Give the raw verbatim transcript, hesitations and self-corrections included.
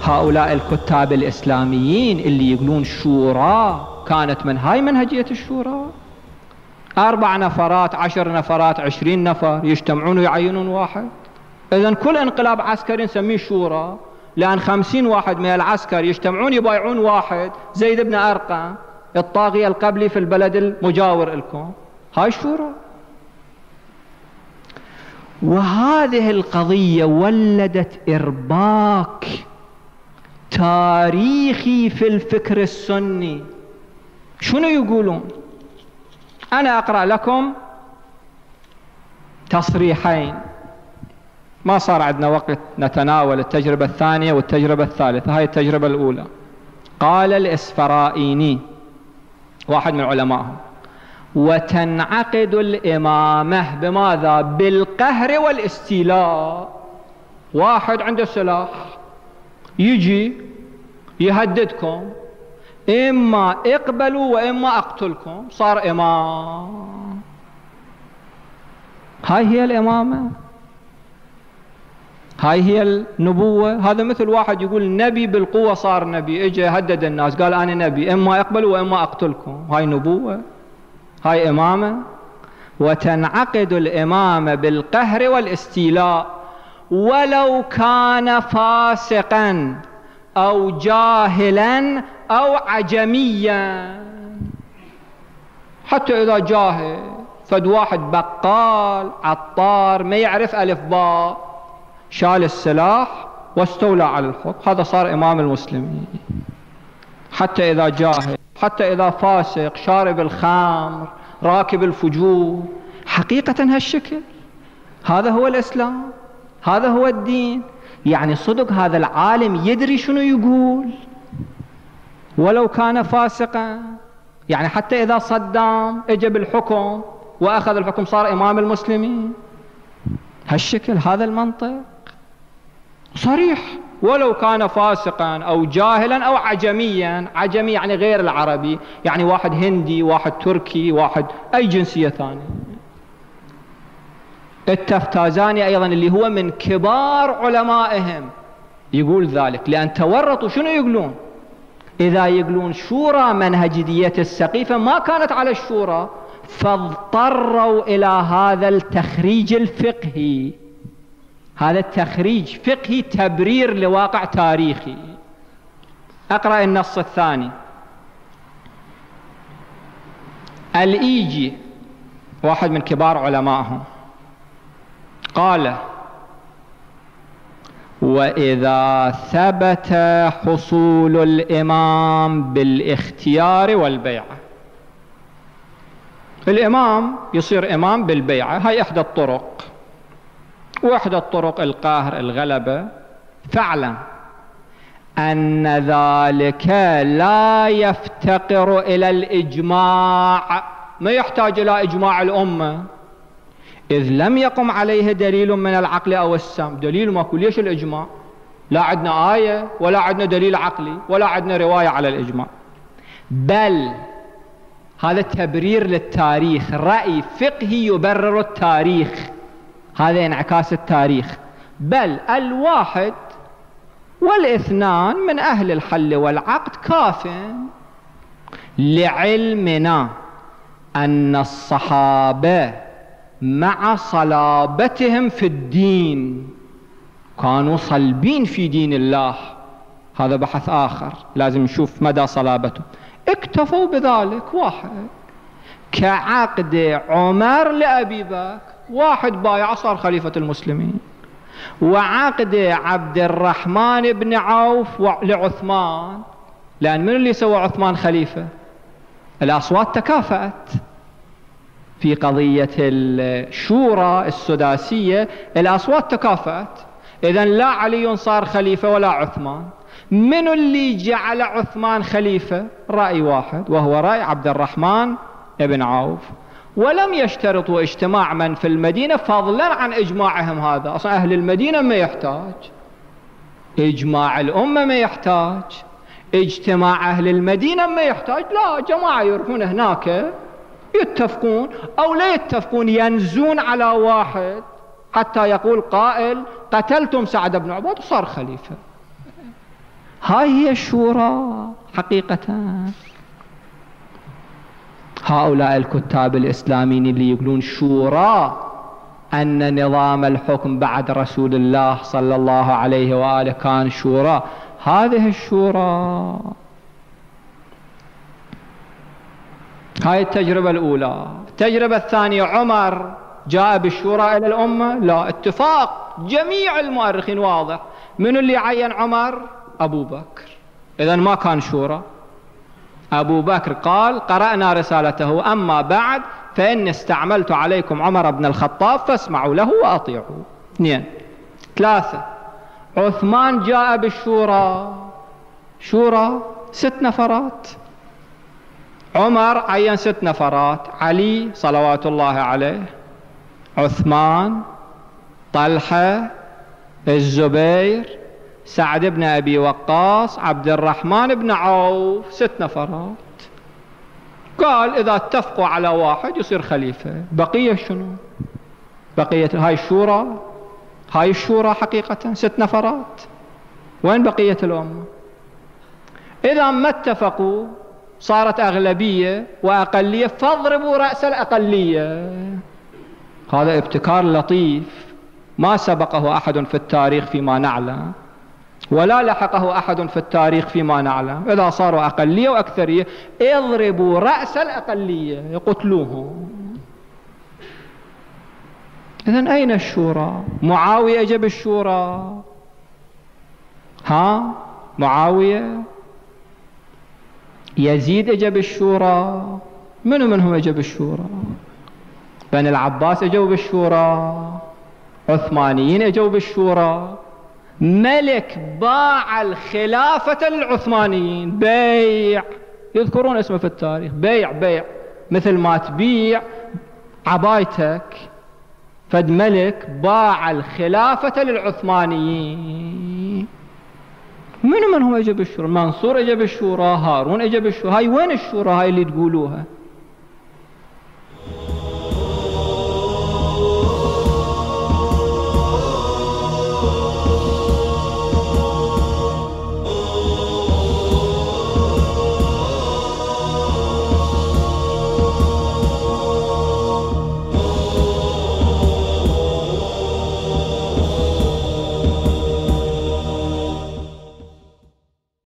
هؤلاء الكتاب الإسلاميين اللي يقولون شورى كانت من هاي منهجية الشورى. أربع نفرات، عشر نفرات، عشرين نفر يجتمعون ويعينون واحد. إذن كل انقلاب عسكري نسميه شورى، لأن خمسين واحد من العسكر يجتمعون يبايعون واحد زيد بن أرقم الطاغية القبلي في البلد المجاور لكم. هاي شورى. وهذه القضية ولدت إرباك تاريخي في الفكر السني. شنو يقولون؟ أنا أقرأ لكم تصريحين، ما صار عندنا وقت نتناول التجربة الثانية والتجربة الثالثة. هاي التجربة الأولى. قال الإسفرائيني واحد من علمائهم: وتنعقد الإمامة بماذا؟ بالقهر والاستيلاء. واحد عنده سلاح يجي يهددكم، إما اقبلوا وإما أقتلكم، صار إمام. هاي هي الإمامة، هاي هي النبوة. هذا مثل واحد يقول نبي بالقوة صار نبي، اجى هدد الناس قال أنا نبي، إما اقبلوا وإما أقتلكم. هاي نبوة؟ هاي إمامة؟ وتنعقد الإمامة بالقهر والاستيلاء ولو كان فاسقا أو جاهلا أو عجميا. حتى إذا جاهل، فد واحد بقال عطار ما يعرف ألف باء، شال السلاح واستولى على الحكم، هذا صار إمام المسلمين. حتى إذا جاهل، حتى إذا فاسق، شارب الخمر، راكب الفجور. حقيقة هالشكل، هذا هو الإسلام، هذا هو الدين. يعني صدق هذا العالم يدري شنو يقول ولو كان فاسقا. يعني حتى إذا صدام اجى بالحكم وأخذ الحكم صار إمام المسلمين. هالشكل، هذا المنطق صريح. ولو كان فاسقا أو جاهلا أو عجميا. عجمي يعني غير العربي، يعني واحد هندي، واحد تركي، واحد أي جنسية ثانية. التفتازاني أيضا اللي هو من كبار علمائهم يقول ذلك، لأن تورطوا. شنو يقولون؟ إذا يقولون شورى منهجية السقيفة ما كانت على الشورى، فاضطروا إلى هذا التخريج الفقهي. هذا التخريج فقهي تبرير لواقع تاريخي. أقرأ النص الثاني. الإيجي واحد من كبار علمائهم قال: وإذا ثبت حصول الإمام بالاختيار والبيعة. الإمام يصير إمام بالبيعة، هاي إحدى الطرق، وإحدى الطرق القاهر الغلبة. فاعلم أن ذلك لا يفتقر إلى الإجماع، ما يحتاج إلى إجماع الأمة، إذ لم يقم عليه دليل من العقل أو السمع. دليل ماكو. ليش الإجماع؟ لا عندنا آية ولا عندنا دليل عقلي ولا عندنا رواية على الإجماع. بل هذا تبرير للتاريخ، رأي فقهي يبرر التاريخ، هذا انعكاس التاريخ. بل الواحد والاثنان من أهل الحل والعقد كاف، لعلمنا أن الصحابة مع صلابتهم في الدين كانوا صلبين في دين الله، هذا بحث آخر لازم نشوف مدى صلابته. اكتفوا بذلك. واحد كعقد عمر لأبي بكر، واحد بايع صار خليفة المسلمين، وعقد عبد الرحمن بن عوف لعثمان، لأن من اللي سوى عثمان خليفة؟ الأصوات تكافأت في قضية الشورى السداسية، الأصوات تكافأت. إذن لا علي صار خليفة ولا عثمان. من اللي جعل عثمان خليفة؟ رأي واحد، وهو رأي عبد الرحمن بن عوف. ولم يشترطوا اجتماع من في المدينة فضلا عن إجماعهم. هذا أصلا أهل المدينة ما يحتاج إجماع الأمة، ما يحتاج اجتماع أهل المدينة، ما يحتاج. لا، جماعة يروحون هناك يتفقون أو لا يتفقون، ينزون على واحد حتى يقول قائل قتلتم سعد بن عباد وصار خليفة. هاي هي الشورى حقيقة. هؤلاء الكتاب الإسلاميين اللي يقولون شورى أن نظام الحكم بعد رسول الله صلى الله عليه وآله كان شورى، هذه الشورى. هاي التجربة الأولى. التجربة الثانية، عمر جاء بالشورى إلى الأمة؟ لا، اتفاق جميع المؤرخين واضح. من اللي عين عمر؟ أبو بكر. إذن ما كان شورى. أبو بكر قال قرأنا رسالته أما بعد فإن استعملت عليكم عمر بن الخطاب فاسمعوا له وأطيعوا. اثنين. ثلاثة، عثمان جاء بالشورى. شورى ست نفرات. عمر عين ست نفرات: علي صلوات الله عليه، عثمان، طلحة، الزبير، سعد بن أبي وقاص، عبد الرحمن بن عوف. ست نفرات. قال إذا اتفقوا على واحد يصير خليفة. بقية شنو؟ بقية هاي الشورى. هاي الشورى حقيقة ست نفرات. وين بقية الأمة؟ إذا ما اتفقوا صارت أغلبية وأقلية، فاضربوا رأس الأقلية. هذا ابتكار لطيف ما سبقه أحد في التاريخ فيما نعلم، ولا لحقه أحد في التاريخ فيما نعلم. إذا صاروا أقلية وأكثرية اضربوا رأس الأقلية، يقتلوهم. إذن أين الشورى؟ معاوية أجب الشورى. ها؟ معاوية، يزيد أجب الشورى. منو منهم أجب الشورى؟ بني العباس أجوا بالشورى، عثمانيين أجوا بالشورى. ملك باع الخلافة للعثمانيين، بيع، يذكرون اسمه في التاريخ، بيع بيع، مثل ما تبيع عبايتك. فد ملك باع الخلافة للعثمانيين. منو من هم أجب الشورى؟ منصور أجب الشورى، هارون أجب الشورى. هاي وين الشورى هاي اللي تقولوها؟